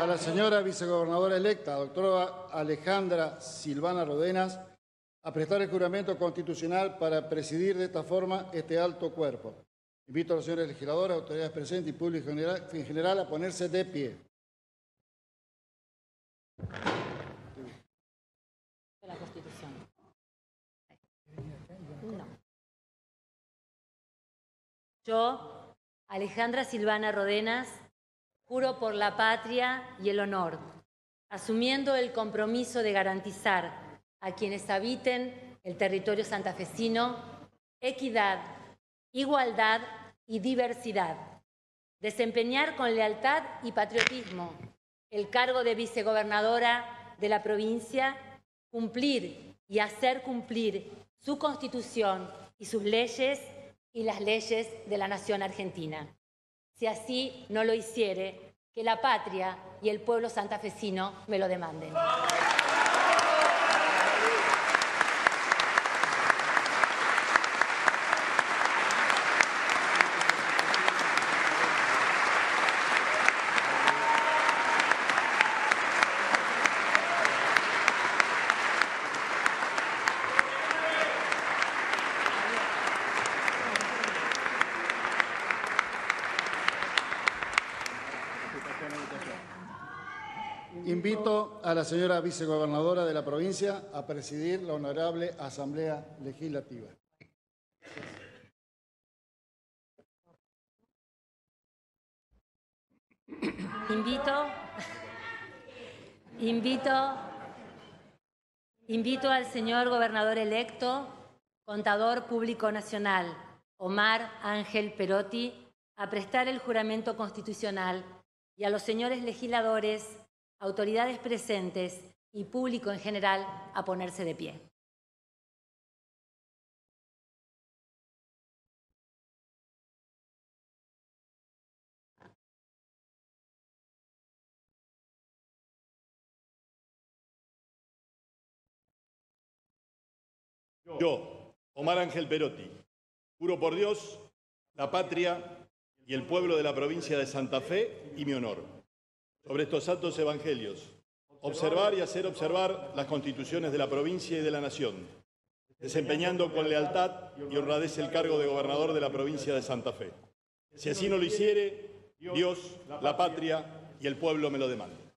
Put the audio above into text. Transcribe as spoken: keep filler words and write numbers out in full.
a la señora vicegobernadora electa, doctora Alejandra Silvana Rodenas, a prestar el juramento constitucional para presidir de esta forma este alto cuerpo. Invito a los señores legisladores, autoridades presentes y público en general, en general a ponerse de pie. La Constitución. No. Yo, Alejandra Silvana Rodenas, juro por la patria y el honor, asumiendo el compromiso de garantizar a quienes habiten el territorio santafesino equidad, igualdad y diversidad, desempeñar con lealtad y patriotismo el cargo de vicegobernadora de la provincia, cumplir y hacer cumplir su Constitución y sus leyes y las leyes de la nación argentina. Si así no lo hiciere, que la patria y el pueblo santafesino me lo demanden. Invito a la señora vicegobernadora de la provincia a presidir la honorable Asamblea Legislativa. Invito, invito, invito al señor gobernador electo, contador público nacional, Omar Ángel Perotti, a prestar el juramento constitucional y a los señores legisladores, autoridades presentes y público en general a ponerse de pie. Yo, Omar Ángel Perotti, juro por Dios, la patria y el pueblo de la provincia de Santa Fe y mi honor, sobre estos santos evangelios, observar y hacer observar las constituciones de la provincia y de la nación, desempeñando con lealtad y honradez el cargo de gobernador de la provincia de Santa Fe. Si así no lo hiciere, Dios, la patria y el pueblo me lo demandan.